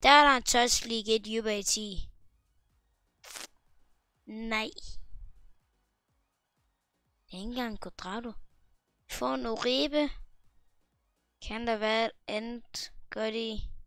Der er der en touch league 1 Juba 10. Nej. Det er ikke engang Quadrado. Vi får en Uribe. Kan der være et andet godt i?